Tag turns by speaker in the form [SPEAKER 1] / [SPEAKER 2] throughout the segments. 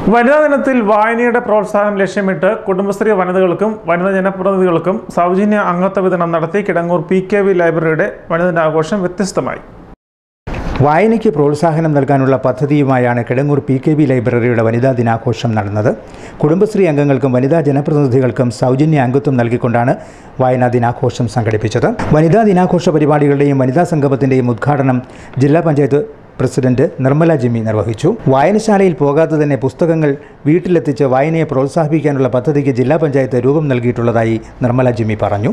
[SPEAKER 1] വനിതാ ദിനത്തിൽ വായനയുടെ പ്രോത്സാഹനം ലക്ഷ്യമിട്ട് കുടുംബശ്രീ വനിതകൾക്കും വനിതാ ജനപ്രതിനിധികൾക്കും സൗജന്യ അംഗത്വ വിതരണം നടത്തി കിടങ്ങൂർ PKV ലൈബ്രറിയുടെ വനിതാ ദിനാഘോഷം വ്യത്യസ്തമായി.
[SPEAKER 2] വായനയ്ക്ക് പ്രോത്സാഹനം നൽകാനുള്ള പദ്ധതിയുമായാണ് കിടങ്ങൂർ PKV ലൈബ്രറിയുടെ വനിതാ ദിനാഘോഷം നടന്നത്. കുടുംബശ്രീ അംഗങ്ങൾക്കും വനിതാ ജനപ്രതിനിധികൾക്കും സൗജന്യ അംഗത്വം നൽകിക്കൊണ്ടാണ് വായനാ ദിനാഘോഷം സംഘടിപ്പിച്ചത്. വനിതാ ദിനാഘോഷ പരിപാടികളുടെയും വനിതാ സംഗമത്തിൻ്റെയും ഉദ്ഘാടനം ജില്ലാ പഞ്ചായത്ത് പ്രസിഡന്റ് നിർമ്മല ജിമ്മി നിർവഹിച്ചു. വായനശാലയിൽ പോകാതെ തന്നെ പുസ്തകങ്ങൾ വീട്ടിലെത്തിച്ച് വായനയെ പ്രോത്സാഹിപ്പിക്കാനുള്ള പദ്ധതിക്ക് ജില്ലാ പഞ്ചായത്ത് രൂപം നൽകിയിട്ടുള്ളതായി നിർമ്മല ജിമ്മി പറഞ്ഞു.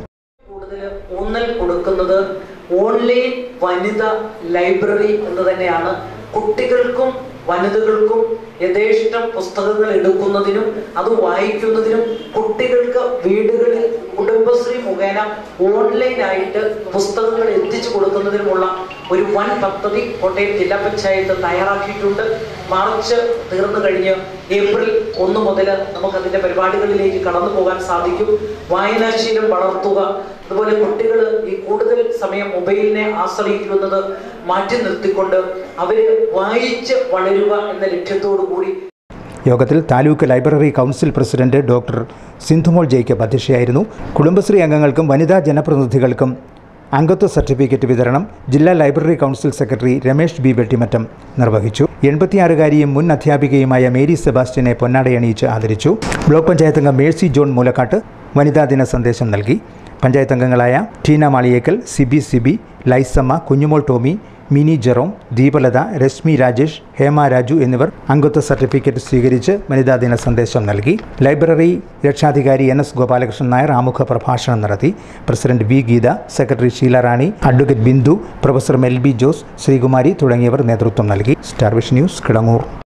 [SPEAKER 3] ഓൺലൈൻ വനിതാ ലൈബ്രറി എന്ന് തന്നെയാണ്. കുട്ടികൾക്കും വനിതകൾക്കും യഥേഷ്ടം പുസ്തകങ്ങൾ എടുക്കുന്നതിനും അത് വായിക്കുന്നതിനും കുട്ടികൾക്ക് വീടുകളിൽ കുടുംബശ്രീ മുഖേന ഓൺലൈനായിട്ട് പുസ്തകങ്ങൾ എത്തിച്ചു കൊടുക്കുന്നതിനുമുള്ള ഒരു വൻ പദ്ധതി കോട്ടയം ജില്ലാ പഞ്ചായത്ത് തയ്യാറാക്കിയിട്ടുണ്ട്. മാർച്ച് തീർന്നു കഴിഞ്ഞ് ഏപ്രിൽ 1 മുതൽ നമുക്കതിൻ്റെ പരിപാടികളിലേക്ക് കടന്നു പോകാൻ സാധിക്കും. വായനാശീലം വളർത്തുക, അതുപോലെ കുട്ടികൾ ഈ കൂടുതൽ സമയം മൊബൈലിനെ ആശ്രയിക്കുന്നത് മാറ്റി നിർത്തിക്കൊണ്ട് അവര് വായിച്ച് വളരുക എന്ന ലക്ഷ്യത്തോടു കൂടി.
[SPEAKER 2] യോഗത്തിൽ taluk library council president doctor Sindhumol Jacob അധ്യക്ഷയായിരുന്നു. കുടുംബശ്രീ അംഗങ്ങൾക്കും വനിതാ ജനപ്രതിനിധികൾക്കും അംഗത്വ സർട്ടിഫിക്കറ്റ് വിതരണം ജില്ലാ library council secretary Ramesh B Vettimattam നിർവഹിച്ചു. 86-കാരിയും മുൻ അധ്യാപികയുമായ മേരി സെബാസ്റ്റ്യനെ പൊന്നാടയണിയിച്ച് ആദരിച്ചു. ബ്ലോക്ക് പഞ്ചായത്ത് അംഗം മേഴ്സി ജോൺ മൂലക്കാട്ട് വനിതാ ദിന സന്ദേശം നൽകി. പഞ്ചായത്ത് അംഗങ്ങളായ ടീന മാളിയേക്കൽ, സിബി, ലൈസമ്മ, കുഞ്ഞുമോൾ ടോമി, മിനി ജെറോം, ദീപലത, രശ്മി രാജേഷ്, ഹേമ രാജു എന്നിവർ അംഗത്വ സർട്ടിഫിക്കറ്റ് സ്വീകരിച്ച് വനിതാ ദിന സന്ദേശം നൽകി. ലൈബ്രറി രക്ഷാധികാരി NS ഗോപാലകൃഷ്ണൻ നായർ ആമുഖ പ്രഭാഷണം നടത്തി. President V Geetha, secretary Sheela Rani, advocate Bindu, professor Melby Jose, Sreekumari തുടങ്ങിയവർ നേതൃത്വം നൽകി. Starvision news, Kidangoor.